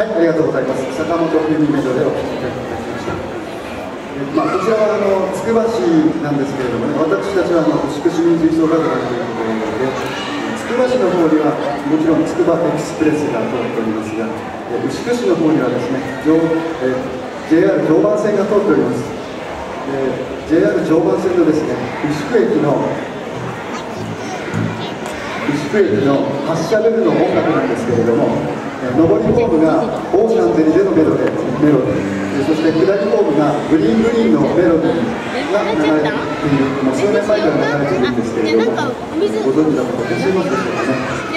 はい、ありがとうございます。坂本冬美メドレーをお聴きいただきました。こちらはつくば市なんですけれどもね、私たちは牛久市民吹奏楽団ということで、つくば市の方にはもちろんつくばエクスプレスが通っておりますが、牛久市の方にはですね、JR 常磐線が通っております。JR 常磐線のですね、牛久駅の発車ベルの音楽なんですけれども、上りホームがオーシャンゼリゼのメロディー、そして下りホームがグリーングリーンのメロディーが流れている、もう数年前から流れているんですけれども、ご存知の方いらっしゃいますでしょうかね。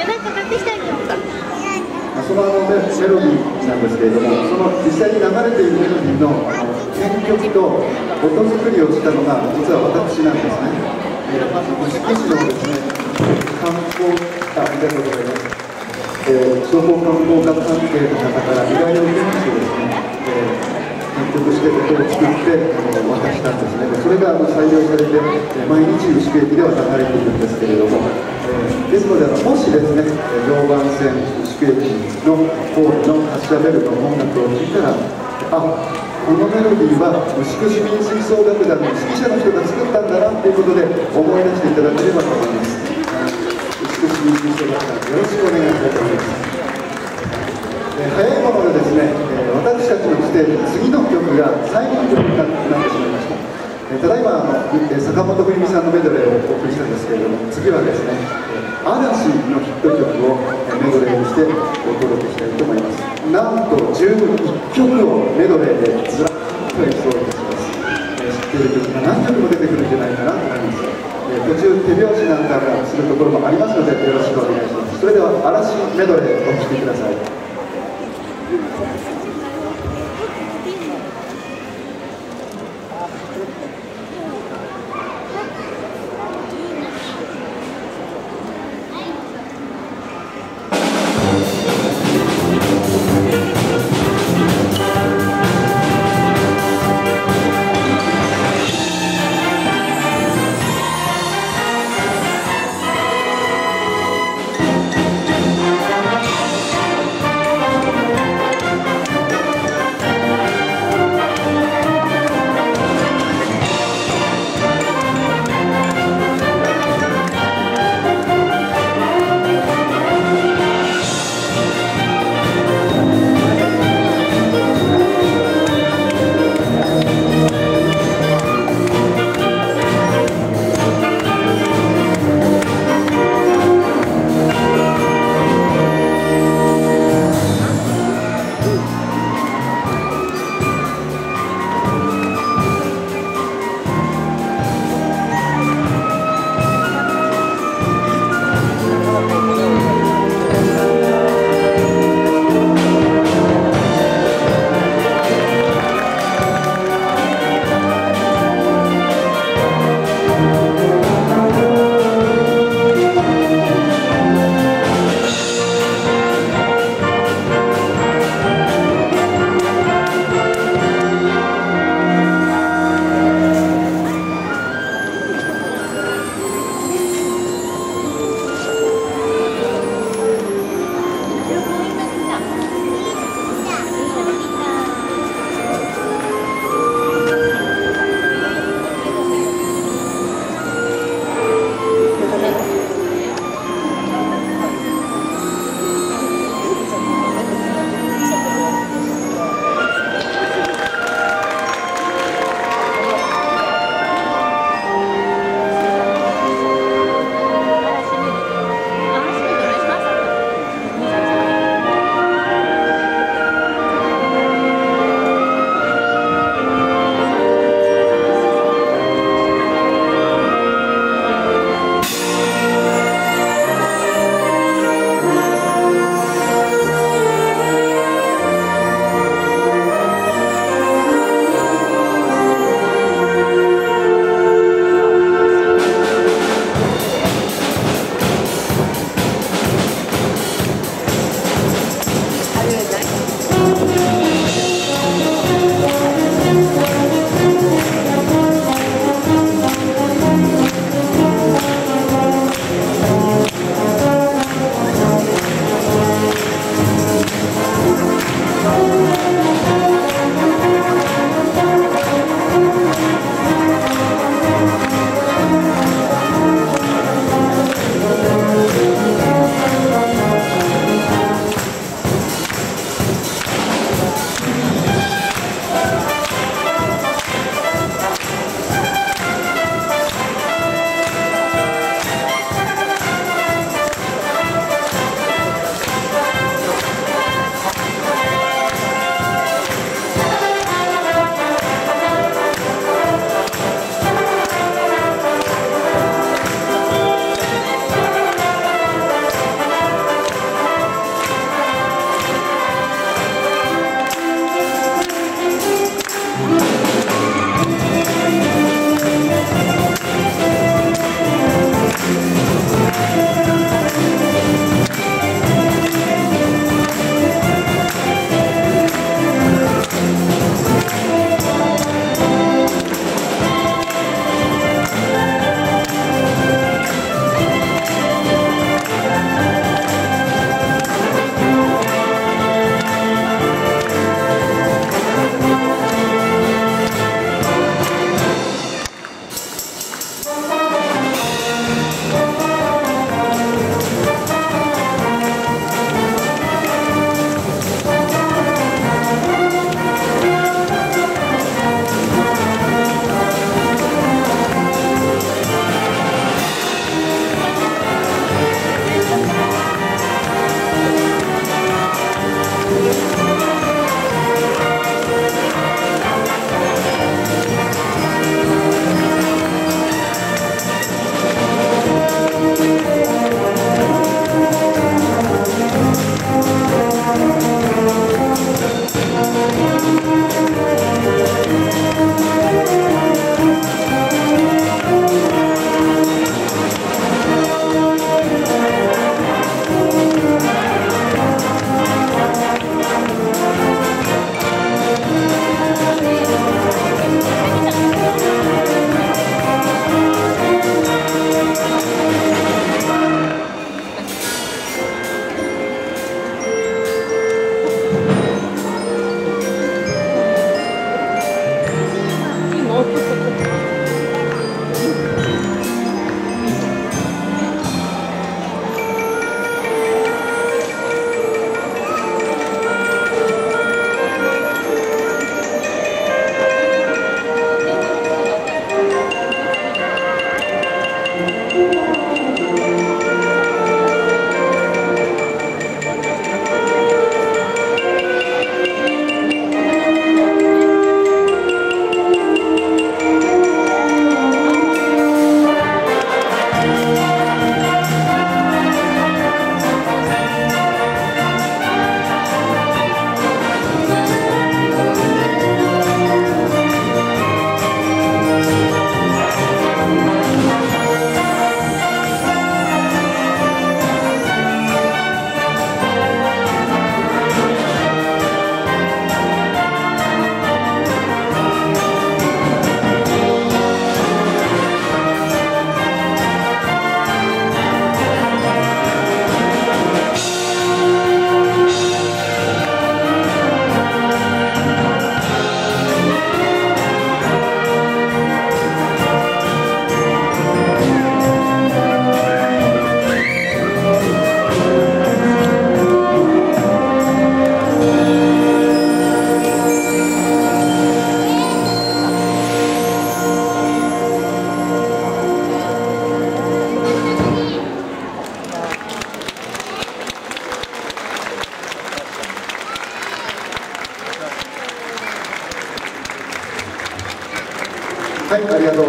そのメロディーなんですけれども、その実際に流れているメロディーの編曲と音作りをしたのが実は私なんですね。牛久市のですね、観光ありがとうございます。商工観光学関係の方から依頼を受けましてですね、編曲して音を作って渡したんですね。それが採用されて、毎日牛久駅では流れているんですけれども、ですのでもしですね、常磐線牛久駅のホームの発車ベルの音楽を聴いたら、このメロディーは牛久市民吹奏楽団の指揮者の人が作ったんだなということで思い出していただければと思います。牛久市民吹奏楽団、よろしくお願いしたいと思います。早いものでですね、私たちのステージ、次の曲が最後の曲になってしまいました。ただいま坂本冬美さんのメドレーをお送りしたんですけれども、次はですね、嵐のヒット曲をメドレーにしてお届けしたいと思います。なんと11曲をメドレーでずらっと演奏いたします。知っている曲が何曲も出てくるんじゃないかなと思います。途中手拍子なんかがするところもありますのでよろしくお願いします。それでは嵐メドレーお聴きください。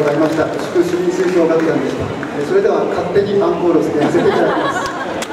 ざいました。祝市民吹奏楽団でした。それでは勝手にアンコールをやらせていただきます。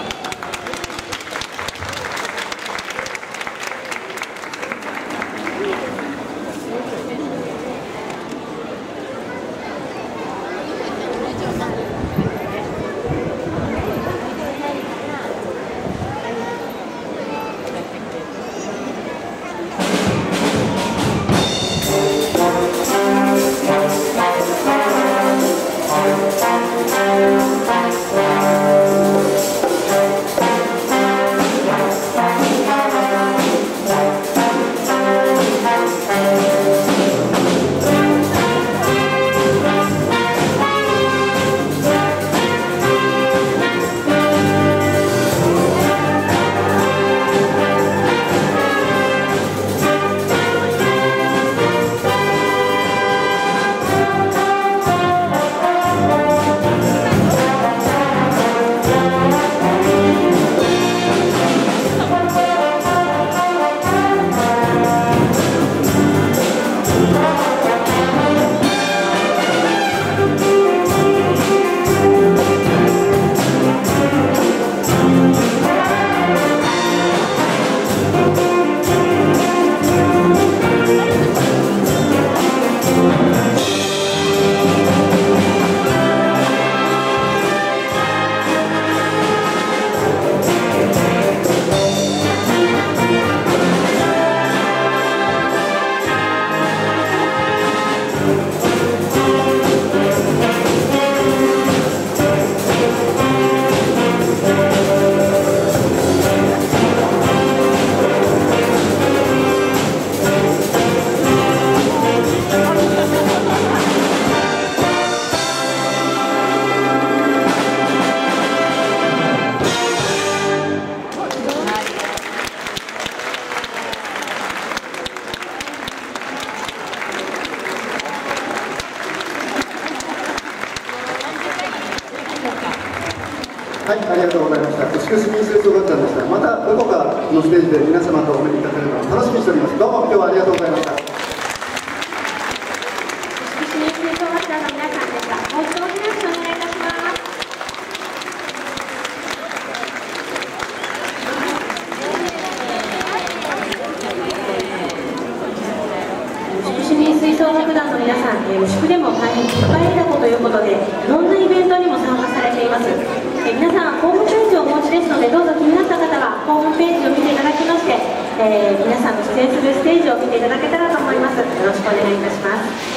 はい、ありがとうございました。祝市民吹奏楽団でした。またどこかのステージで皆様とお目にかかれるのを楽しみにしております。どうも今日はありがとうございました。 祝市民吹奏楽団の皆さんでした。もう一度大きな拍手をお願いいたします。祝市民吹奏楽団の皆さん、祝でも大変いっぱいだこということで、いろんなイベントにも参加されています。皆さん、ホームページをお持ちですので、どうぞ気になった方はホームページを見ていただきまして、皆さんの出演するステージを見ていただけたらと思います。よろしくお願いいたします。